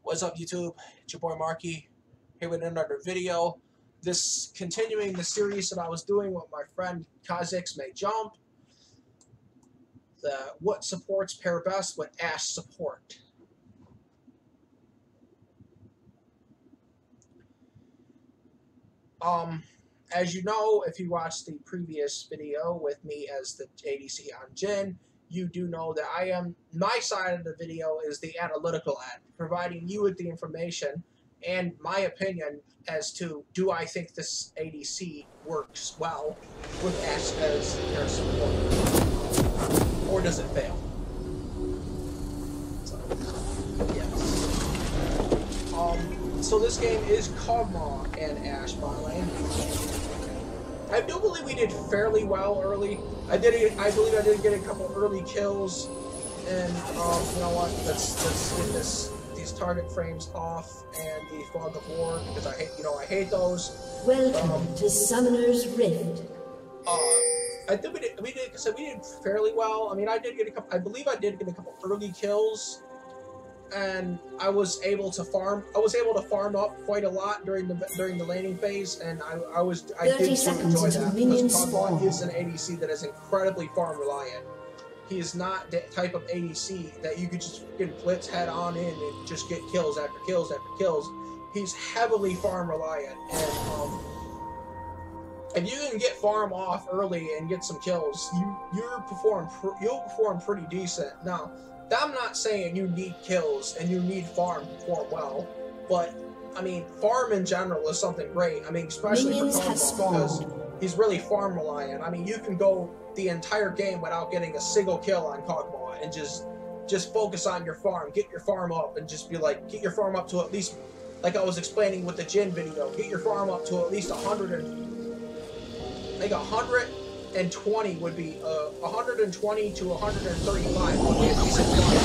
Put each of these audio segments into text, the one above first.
What's up, YouTube? It's your boy Marky here with another video. This continuing the series that I was doing with my friend Kha'Zix May Jump. The what supports pair best with ashe support. As you know, if you watched the previous video with me as the ADC on Jhin, you do know that my side of the video is the analytical end, providing you with the information and my opinion as to do I think this ADC works well with ashe as their support, or does it fail? So, yes. So this game is Kogmaw and ashe bot lane. I do believe we did fairly well early. I believe I did get a couple early kills, and you know what? Let's get these target frames off and the fog of war, because I hate those. Welcome to Summoner's Rift. I think we did fairly well. I mean, I believe I did get a couple early kills, and I was able to farm up quite a lot during the laning phase, and I did enjoy that, because Kogmaw is an ADC that is incredibly farm reliant. He is not the type of ADC that you could just blitz head on in and just get kills after kills after kills. He's heavily farm reliant, and if you can get farm off early and get some kills, you'll perform pretty decent. Now, I'm not saying you need kills and you need farm to perform well, but I mean, farm in general is something great. I mean, especially for Kogmaw, because he's really farm reliant. I mean, you can go the entire game without getting a single kill on Kogmaw and just focus on your farm, get your farm up, and just be like, get your farm up to at least, like I was explaining with the Jhin video, get your farm up to at least 120 would be 120 to 135 would be a decent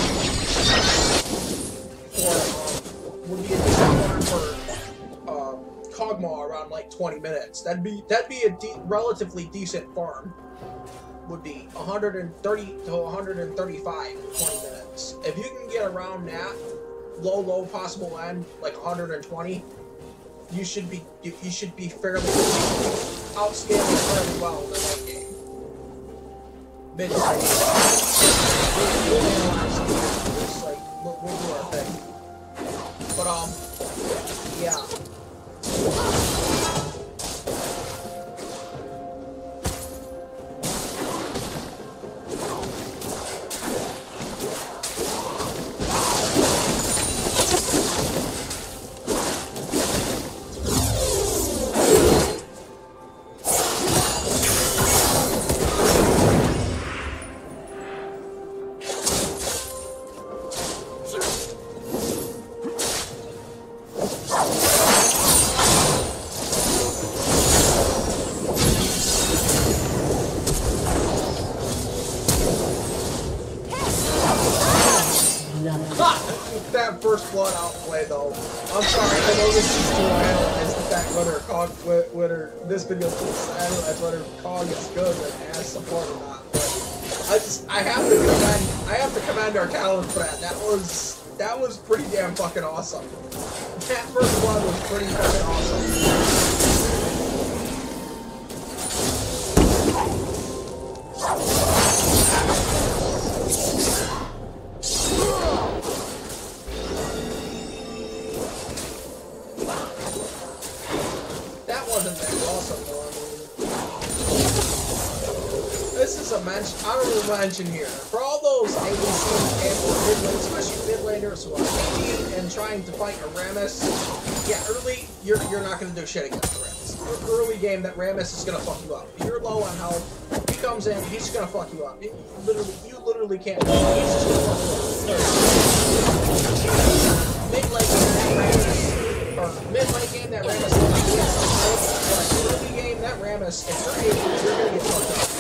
farm would be a decent farm for Kogmaw around like 20 minutes. That'd be a relatively decent farm. Would be 130 to 135 in 20 minutes. If you can get around that low possible end, like 120, you should be fairly outscaling fairly well in the late game. Mid lane. We'll analyze this, like we'll do our thing. But yeah. That first blood outplay, though. I'm sorry, I know this is to analyze the fact whether this video is to analyze whether Kog is good and ashe support or not. But I have to commend our talent for that. That was pretty damn fucking awesome. That first blood was pretty fucking awesome. This is a honorable mention here for all those ADCs and mid lane, especially mid laners who are AD and trying to fight a Rammus. Yeah, early you're not gonna do shit against the Rammus. Early game, that Rammus is gonna fuck you up. If you're low on health, he comes in, he's just gonna fuck you up. You literally can't do it. He's just gonna fuck you up. Mid lane game, that Rammus but early game, that Rammus, if you're AD, you're gonna get fucked up.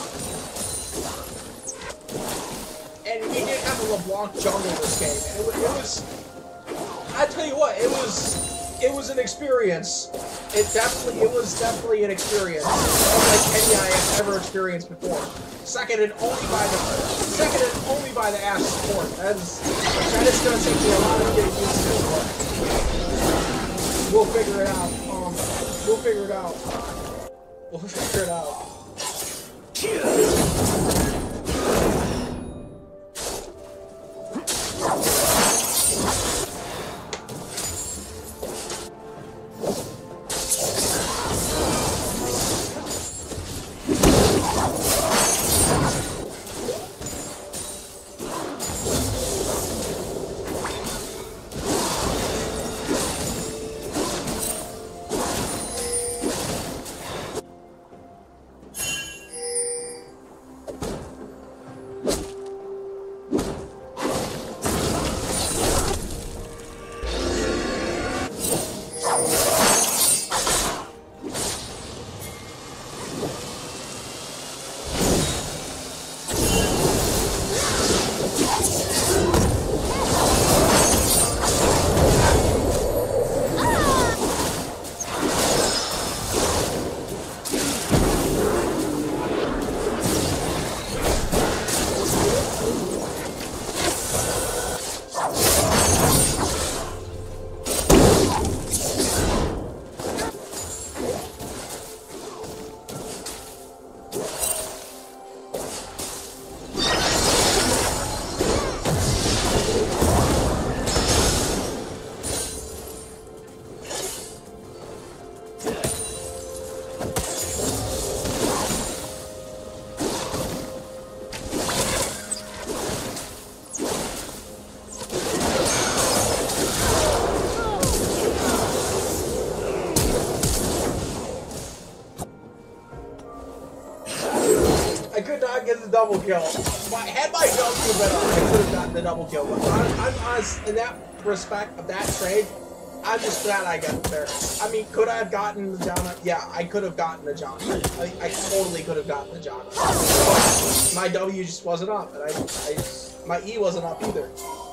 And we did have a LeBlanc jungle this game. It was I tell you what, it was an experience. it was definitely an experience unlike any I have ever experienced before. Seconded only by the Ashe support. That is gonna take me a lot of getting used to, but we'll figure it out. We'll figure it out. We'll figure it out. Double kill. Had my W been on, I could have gotten the double kill. But I'm honest, in that respect of that trade, I'm just glad I got there. I mean, could I have gotten the Jana? Yeah, I could have gotten the Jana. I totally could have gotten the Jana. But my W just wasn't up, and my E wasn't up either.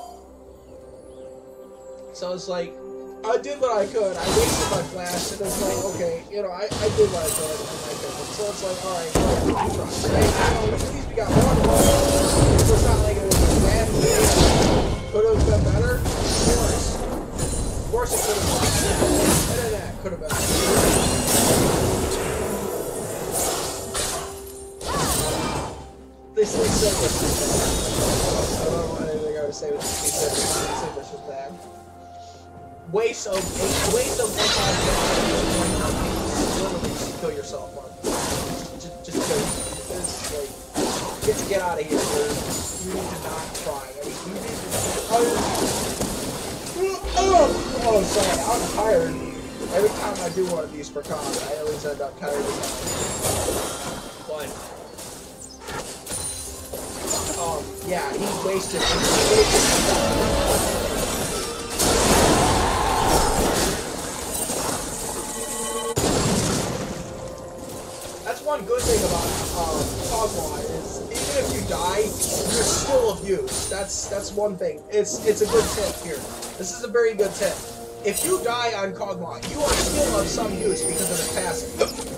So it's like, I did what I could. I wasted my flash, and it's like, okay, you know, I did what I could, and I did. So it's like, alright, at least we got one roll. So it's not like it was a bad game. Could have been better? Of course it could have been. Better than that, could have been. This is so much. I don't know anything I would say with this. This is bad. Waste of literally kill yourself on. Just kill yourself. It's like, get out of here. You need to not try. I mean, you need to. Oh, sorry. I'm tired. Every time I do one of these for con, I always end up tired. But yeah, he wasted. One good thing about Kogmaw is even if you die, you're still of use. That's one thing. It's a good tip here. This is a very good tip. If you die on Kogmaw, you are still of some use because of his passive.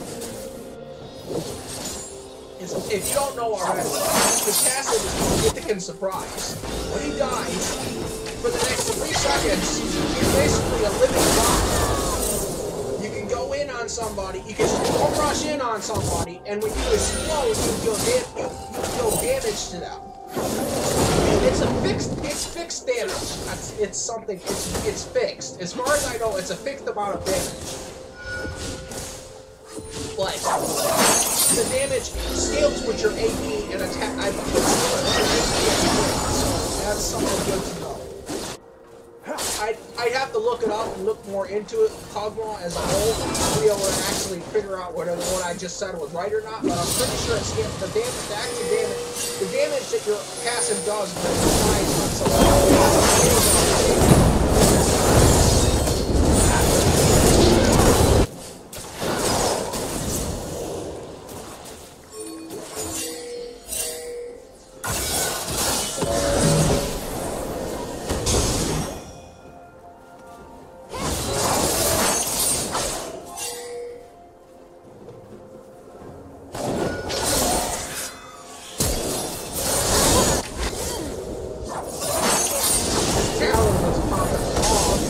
If you don't know already, his passive is Mythic Surprise. When he dies, for the next 3 seconds, he's basically a living bomb. Go in on somebody, you can rush in on somebody, and when you explode, you deal damage to them. It's fixed damage. It's fixed. As far as I know, it's a fixed amount of damage. But the damage scales with your AP and attack. So that's something good to know. I'd have to look it up and look more into it, Kogmaw as a whole, to be able to actually figure out whether what I just said was right or not, but I'm pretty sure it's the damage that your passive does when it dies on something. let's pop it off.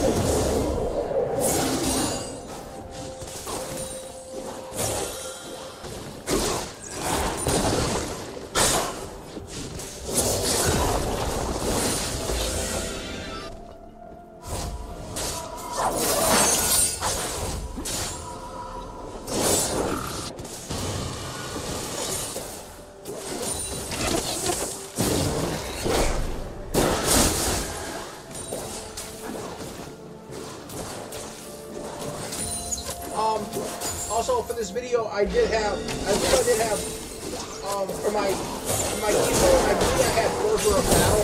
Also for this video, I did have, for my keyboard, I believe I had Order of Battle.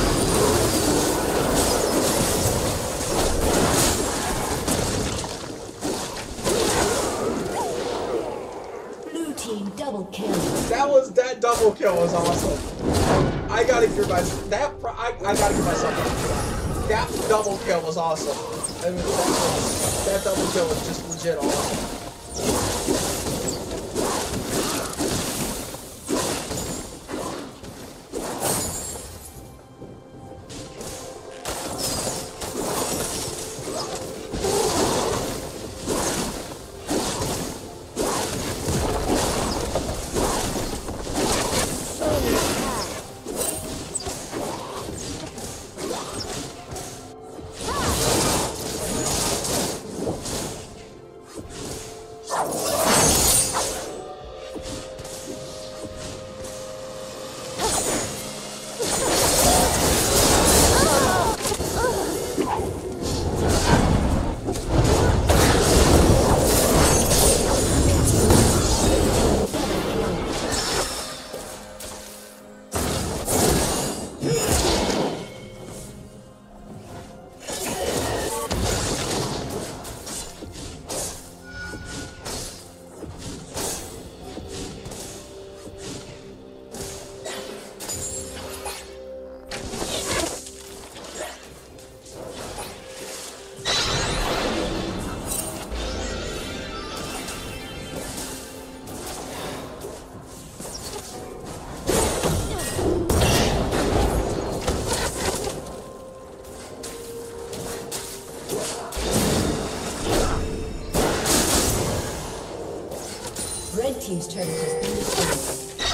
Blue team double kill. That double kill was awesome. I gotta give myself that double kill was awesome. I mean, that double kill was just legit awesome. Red team's turret has been destroyed.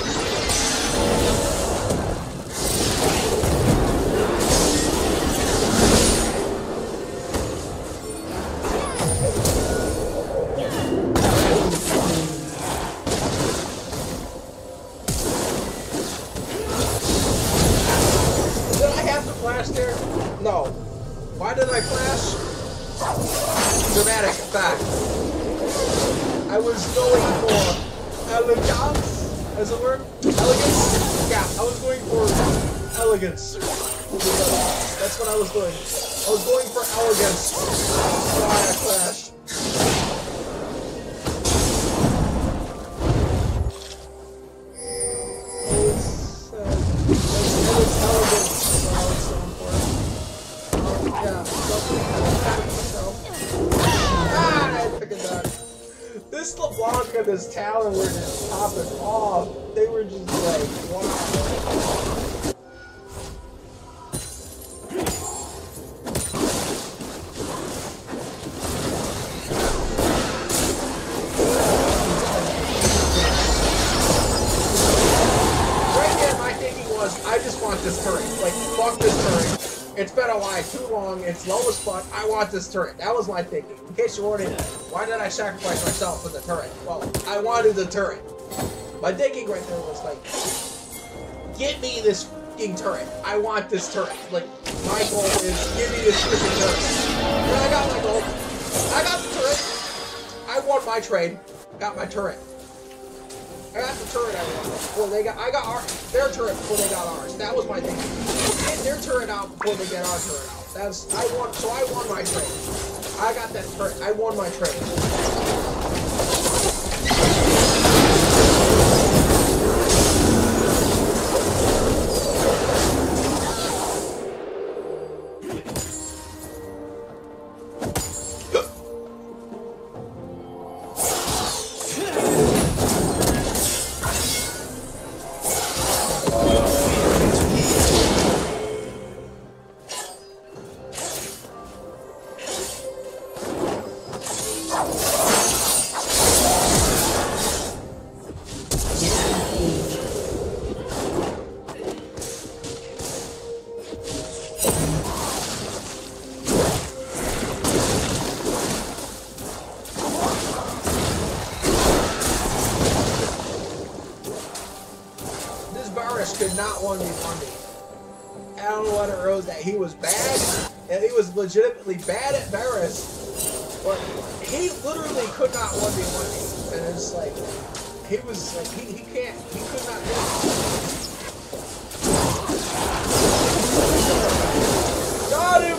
Did I have to flash there? No. Why did I flash? Dramatic effect. I was going for elegance, as a word? Elegance? Yeah, I was going for elegance. That's what I was doing. I was going for elegance. That's why I flashed. This LeBlanc and his Talon were just popping off. They were just like, wow. Right here, my thinking was, I just want this turret. Like, fuck this turret. It's been alive too long, it's low as fuck, I want this turret. That was my thinking. In case you're wondering, why did I sacrifice myself for the turret? Well, I wanted the turret. My thinking right there was like, get me this fucking turret. I want this turret. Like, my goal is, give me this freaking turret. And I got my goal. I got the turret. I won my trade. Got my turret. I got the turret I wanted. Well, I got their turret before they got ours. That was my thinking. Get their turret out before they get our turret out. So I won my trade. I got that turret. I won my trade. 1v1 me. I don't know what it was that he was bad, and he was legitimately bad at Varus, but he literally could not 1v1 me. And it's like, he was like, he could not do it. Got him!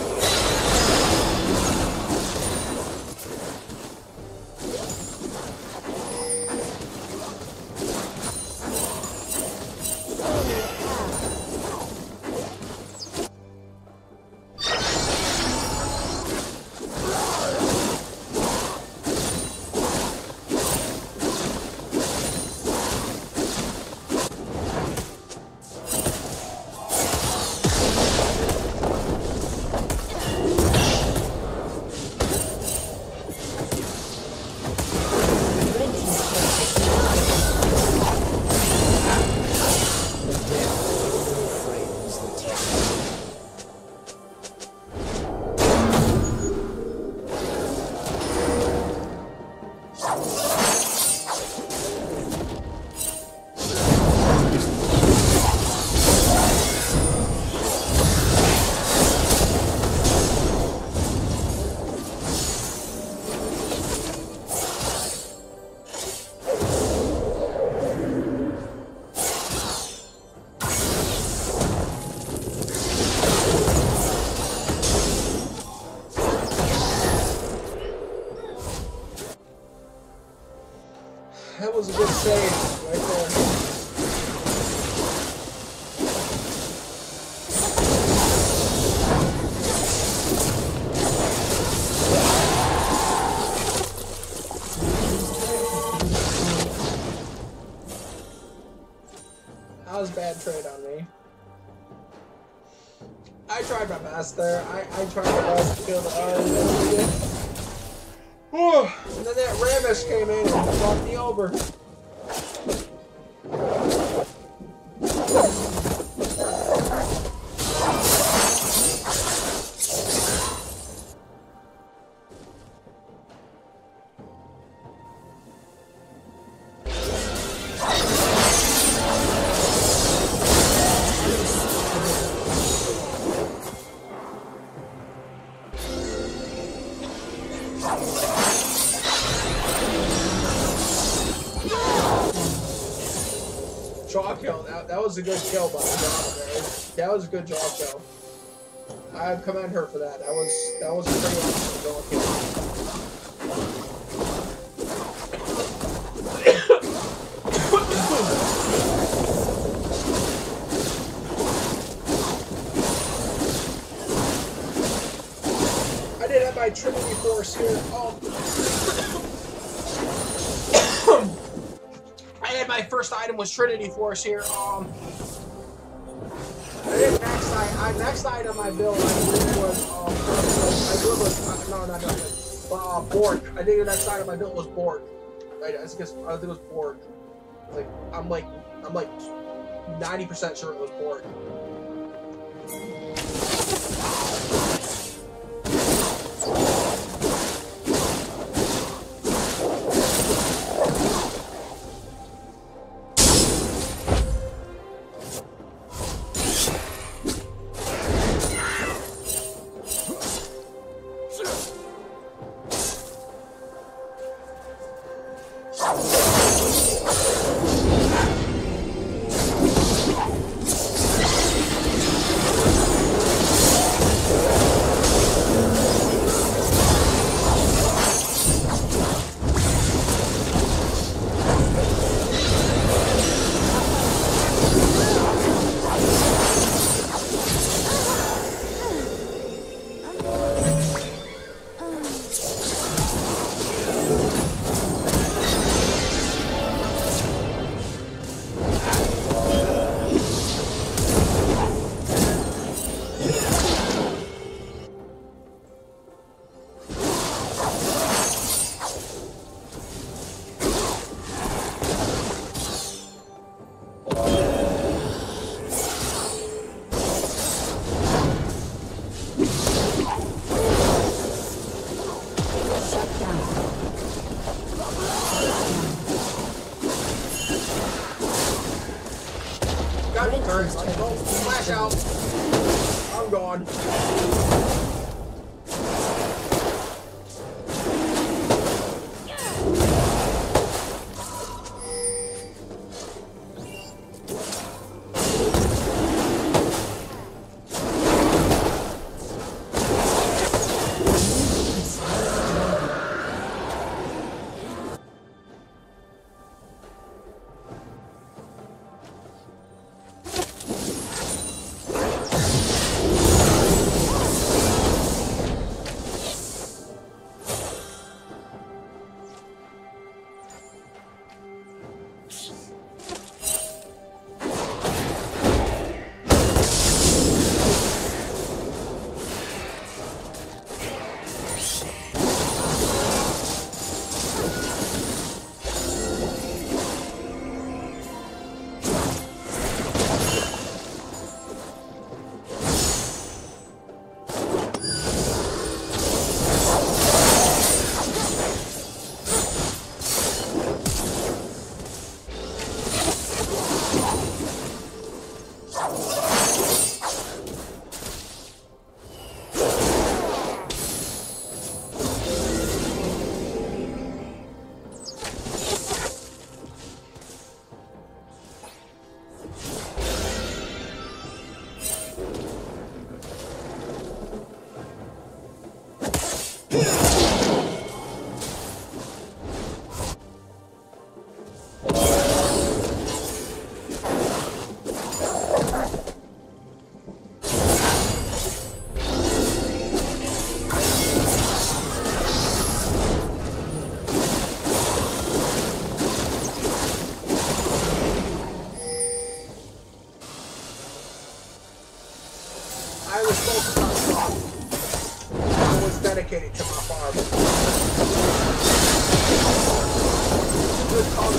That was a good save right there. That was a bad trade on me. I tried my best there. I tried my best to kill the and then that Rammus came in and fucked me over. Draw kill. That was a good kill by the That was a good draw kill. I commend her for that. That was a pretty awesome draw kill. I did have my Trinity Force here. My first item was Trinity Force here. Next item I built, I believe was Borg. I think the next item I built was Borg. Right? I think it was Borg. Like I'm like 90% sure it was Borg. Alright, let's go. Flash out. I'm gone. I was focused on farm. I was dedicated to my farm. Good call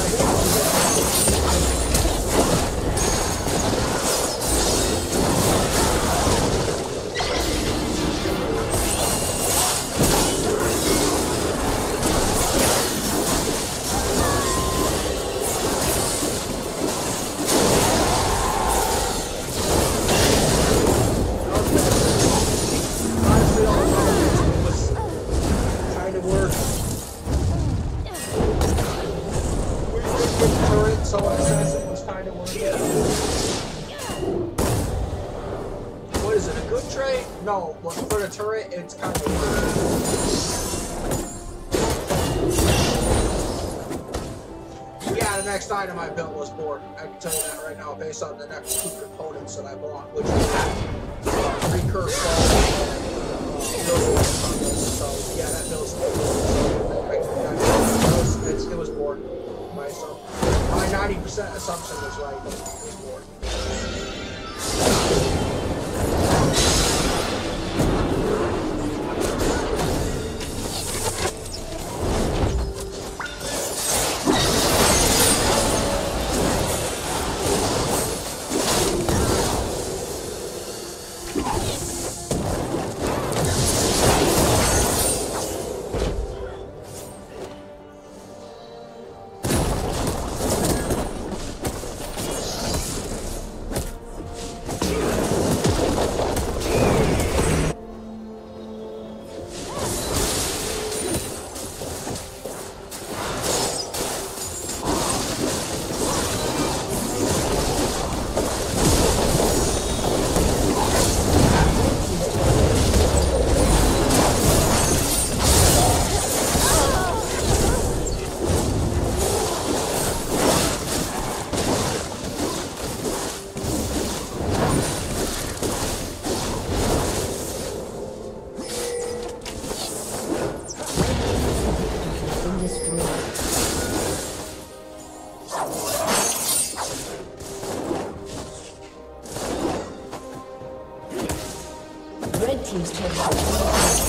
so in a sense it was kind of worth it. What is it, a good trade? No, but for the turret, it's kind of worth it. Yeah, the next item I built was board. I can tell you that right now based on the next two components that I bought, which is recurve so yeah, that build's it was board. My 90% assumption was right. It was board. Red team's turn to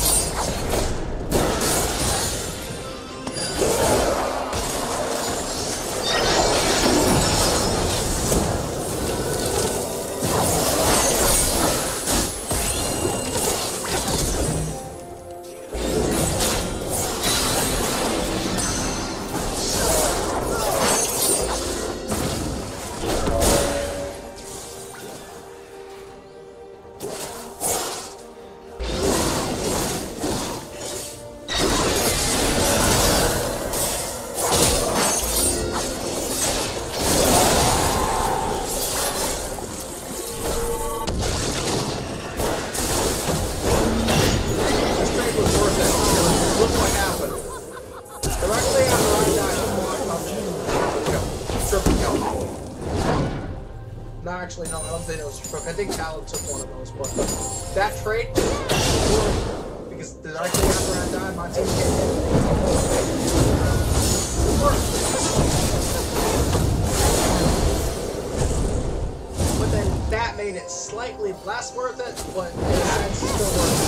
actually, no, I don't think it was Crook. I think Talon took one of those, but that trade, because directly after I died, my team came in. But then that made it slightly less worth it, but in a sense, still worth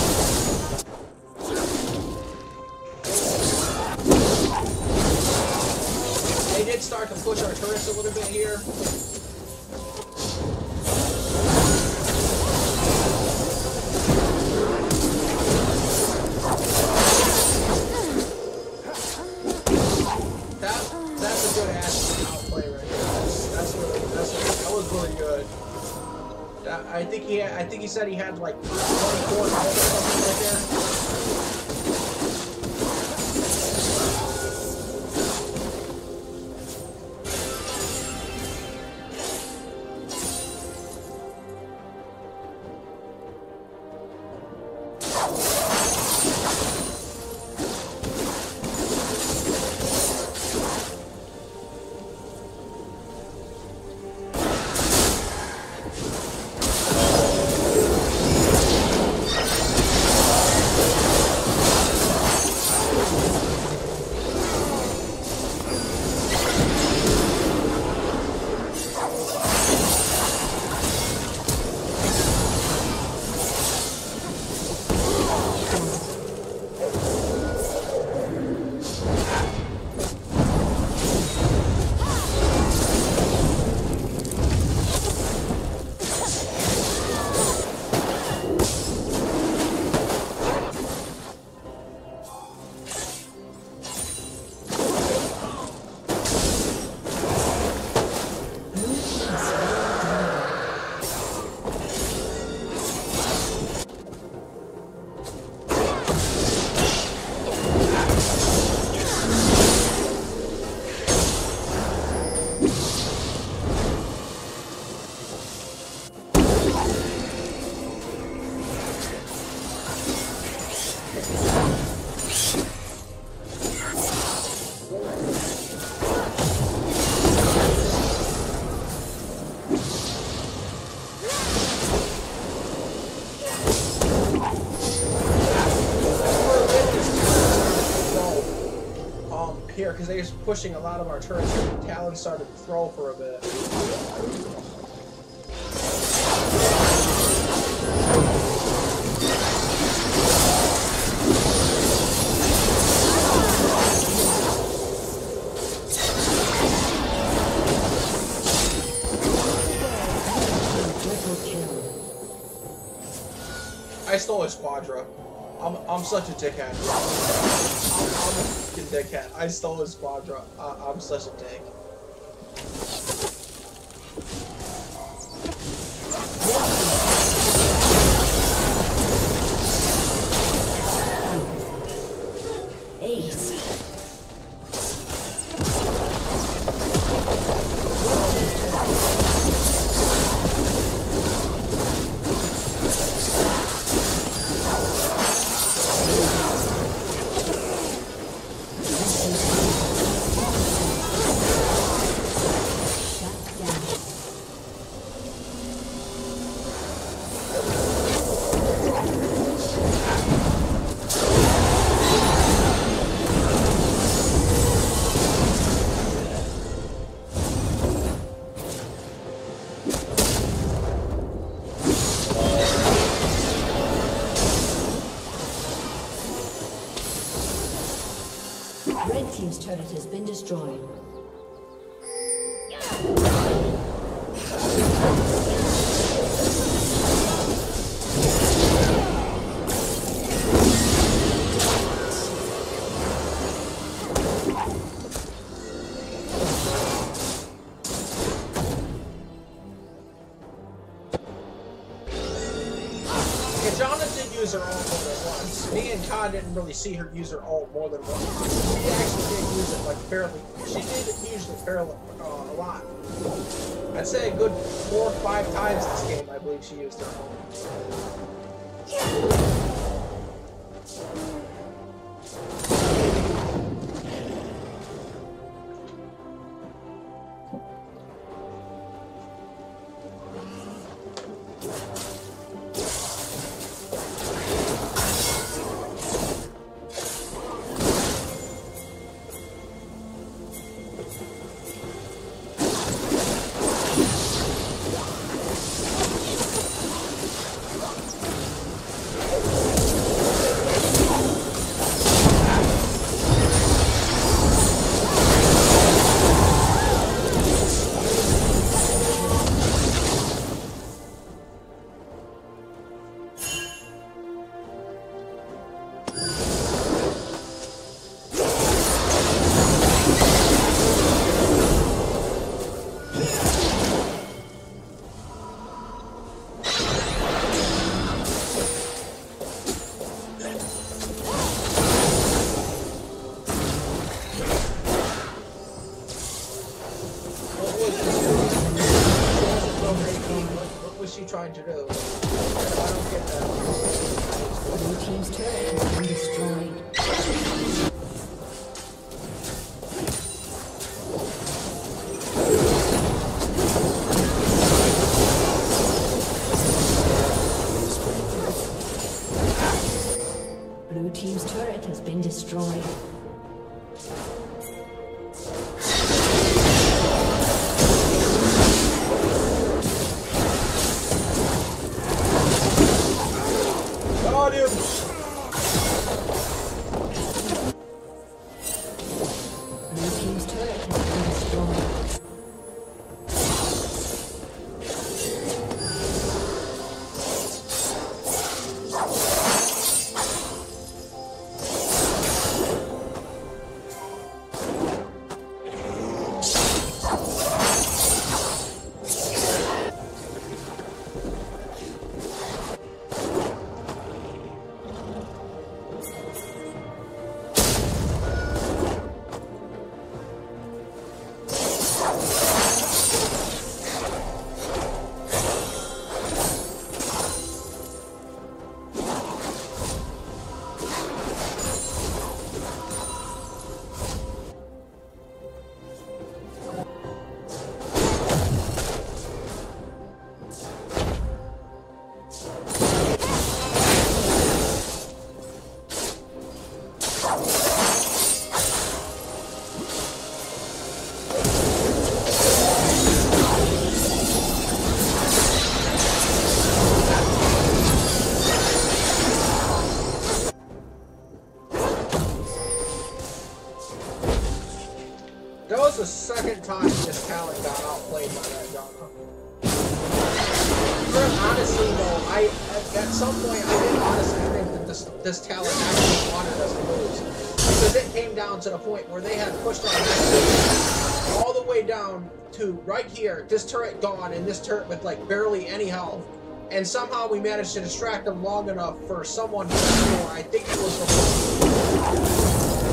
it. They did start to push our turrets a little bit here. That's a good ashe outplay right there. That was really good. I think he said he had like 24 or something right there. Because they were pushing a lot of our turrets, and Talon started to throw for a bit. I stole his Quadra. I'm such a dickhead. I'm a fucking dickhead. I stole his Quadra. I'm such a dick. Ace. Red team's turret has been destroyed. Use her ult more than once. Me and Khan didn't really see her use her ult more than once. She actually did use it like fairly. She did use it fairly a lot. I'd say a good 4 or 5 times this game. I believe she used her ult. trying to do. If I don't get that. Blue team's turret has been destroyed. Blue team's turret has been destroyed. Got him! Blue team's turret has been destroyed. That was the second time this talent got outplayed by that gun. Honestly, though, at some point I did honestly think that this talent actually wanted us to lose, because it came down to the point where they had pushed our next all the way down to right here. This turret gone, and this turret with like barely any health, and somehow we managed to distract them long enough for someone to score. I think it was the.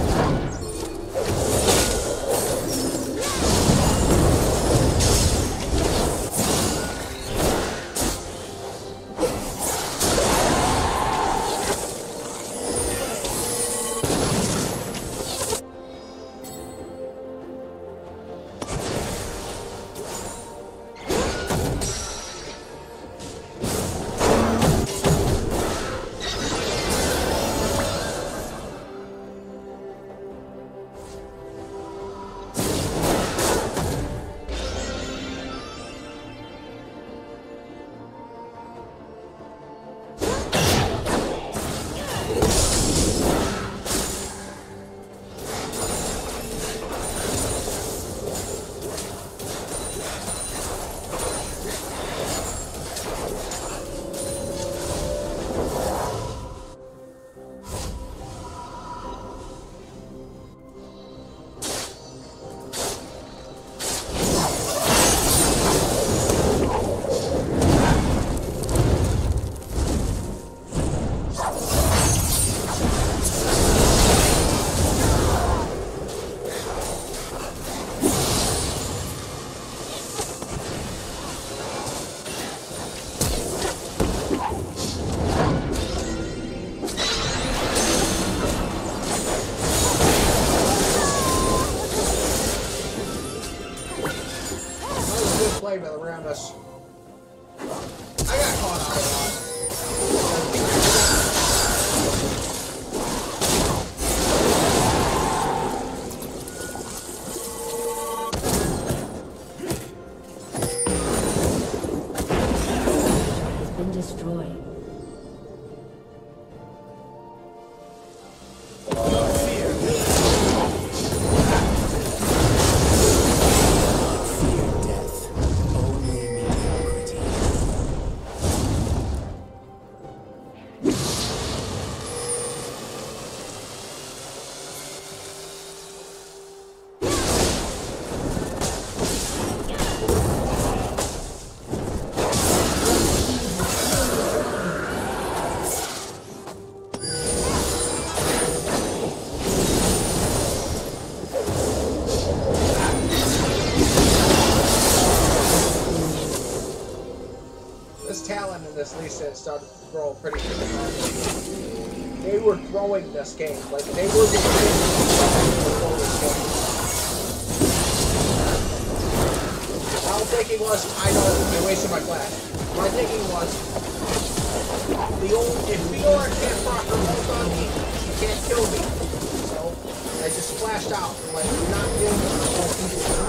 Play by the Rammus. I got caught out a lot. Has been destroyed. Fear death. Only me. as Lee said, started to grow pretty good. They were throwing this game. Like, they were the before this game. My thinking was, I know, I wasted my flash. My thinking was, if Fiora can't proc her ult on me, she can't kill me. So, I just flashed out. Like, not dealing with her ult.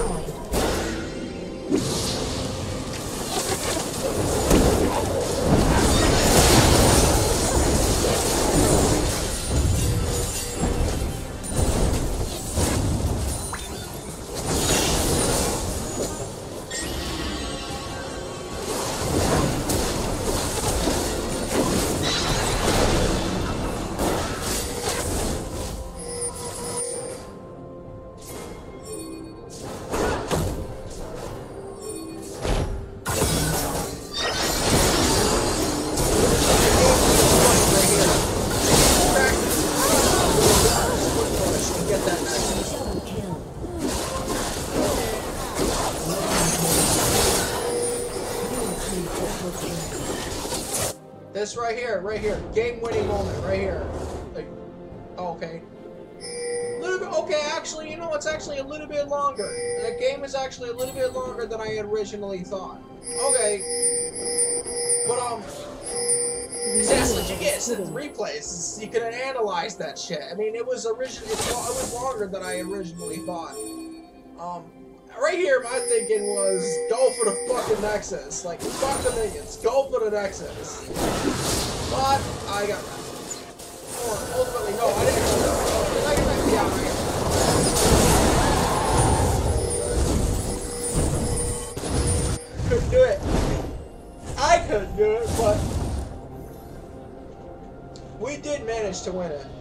This right here, game-winning moment, right here. Like, oh, okay. A little bit, okay, actually, you know, it's actually a little bit longer. The game is actually a little bit longer than I originally thought. Okay. But, that's what you get, it's the replays. You can analyze that shit. I mean, it was longer than I originally thought. Right here, my thinking was, go for the fucking Nexus. Like, fuck the minions, go for the Nexus. But, I got wrecked. Or, ultimately, no, I didn't go that. Did I get wrecked? Yeah, I got wrecked. Couldn't do it. I couldn't do it, but we did manage to win it.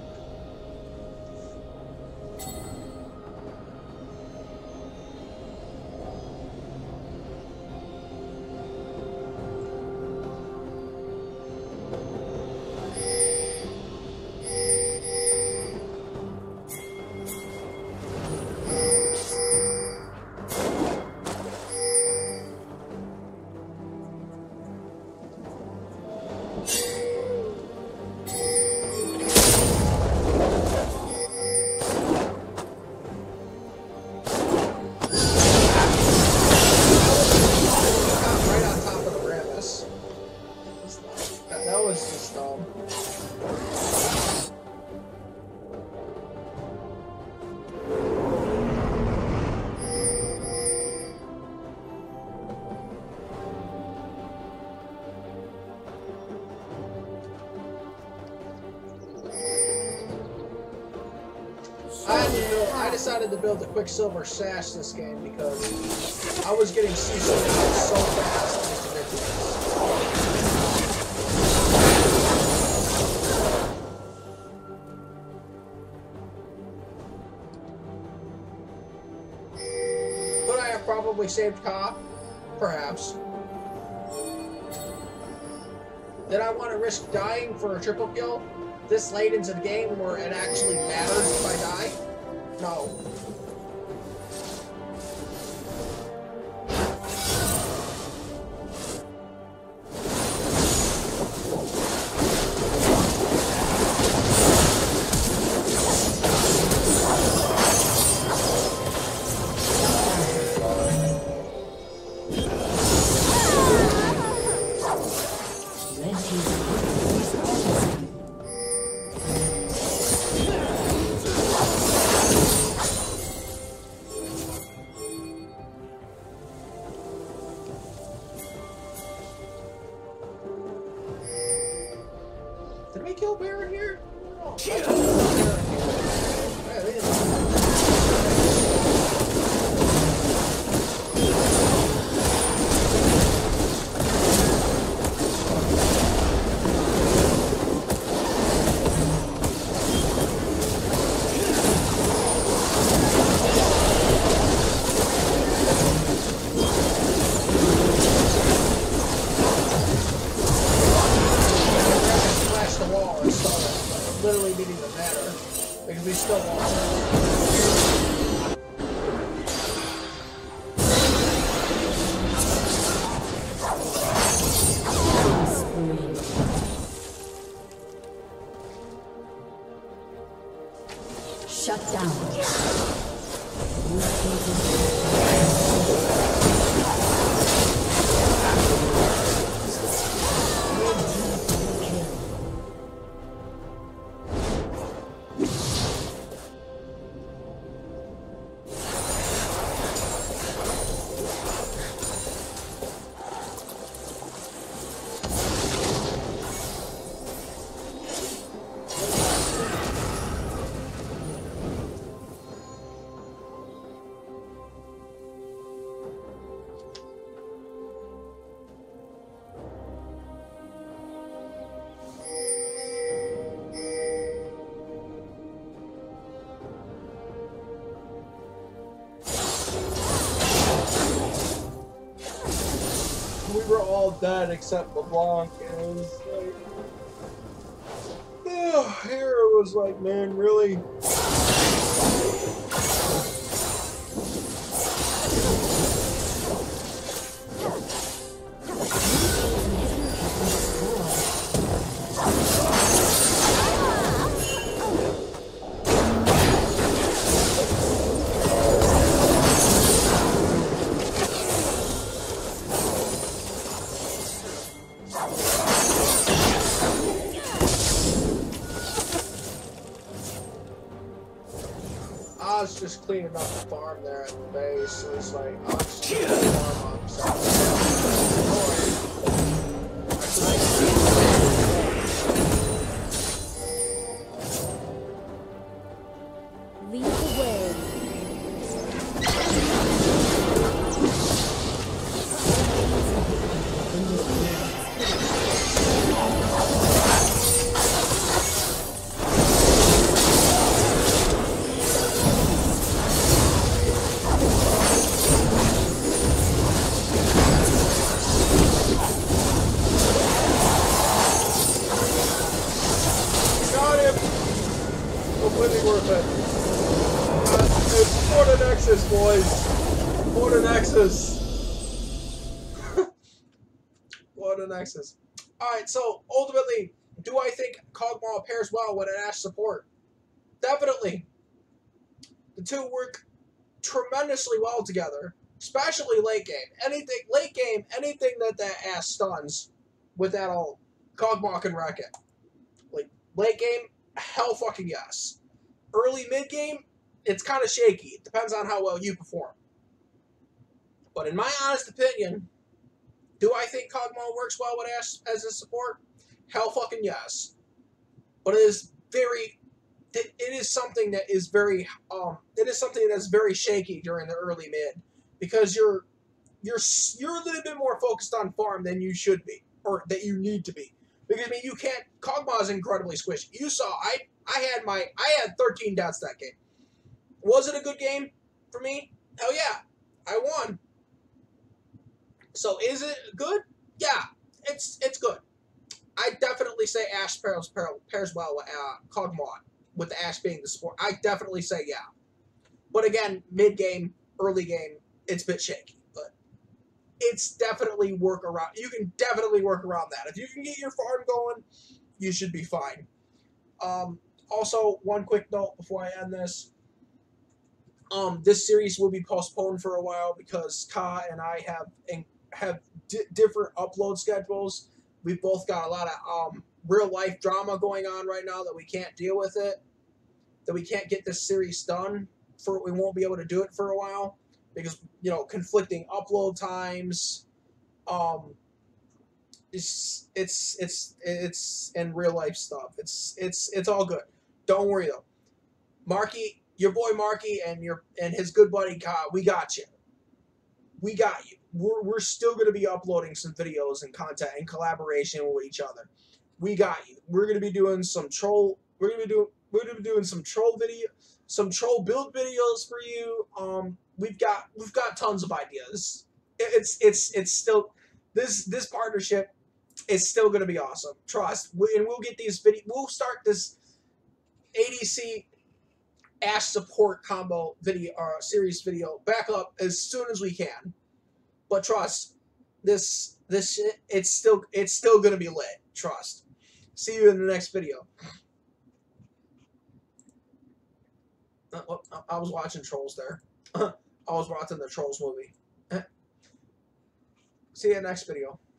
I decided to build a Quicksilver Sash this game because I was getting CC so fast, it's ridiculous. Could I have probably saved Cop? Perhaps. Did I want to risk dying for a triple kill this late into the game where it actually matters if I die? No. Did we kill Baron here? Oh, shit. Literally didn't even matter because we still lost. Spree. Shut down. Dead except LeBlanc, and it was like, oh, here it was like, man, really? I was just cleaning up the farm there at the base, so it's like, I'll just clean the farm up. Lead the way. Boys, what an Nexus! What an Nexus! All right, so ultimately, do I think Kogmaw pairs well with an Ashe support? Definitely. The two work tremendously well together, especially late game. Anything that Ashe stuns with that old Kogmaw can wreck it. Like late game, hell fucking yes. Early mid game, it's kind of shaky. It depends on how well you perform. But in my honest opinion, do I think Kogmaw works well with Ashe as a support? Hell fucking yes. But it is something that is very that's very shaky during the early mid, because you're a little bit more focused on farm than you should be, or that you need to be. Because I mean, you can't. Kogmaw is incredibly squishy. You saw I had 13 deaths that game. Was it a good game for me? Hell yeah, I won. So is it good? Yeah, it's good. I definitely say Ashe pairs well with Kogmaw, with the Ashe being the support. I definitely say yeah. But again, mid game, early game, it's a bit shaky. But it's definitely work around. You can definitely work around that. If you can get your farm going, you should be fine. Also, one quick note before I end this. This series will be postponed for a while because Ka and I have different upload schedules. We've both got a lot of real life drama going on right now that we can't deal with it. That we can't get this series done. We won't be able to do it for a while because conflicting upload times. It's in real life stuff. It's all good. Don't worry though. Marky, your boy Marky and his good buddy Ka, we got you. We got you. We're still going to be uploading some videos and content in collaboration with each other. We got you. We're going to be doing some troll. We're going to be doing some troll build videos for you. We've got tons of ideas. It's still this partnership is still going to be awesome. Trust. And we'll get these We'll start this ADC Ashe support combo video series video back up as soon as we can. But trust, this shit, it's still gonna be lit. Trust. See you in the next video. I was watching Trolls there. I was watching the Trolls movie. See you next video.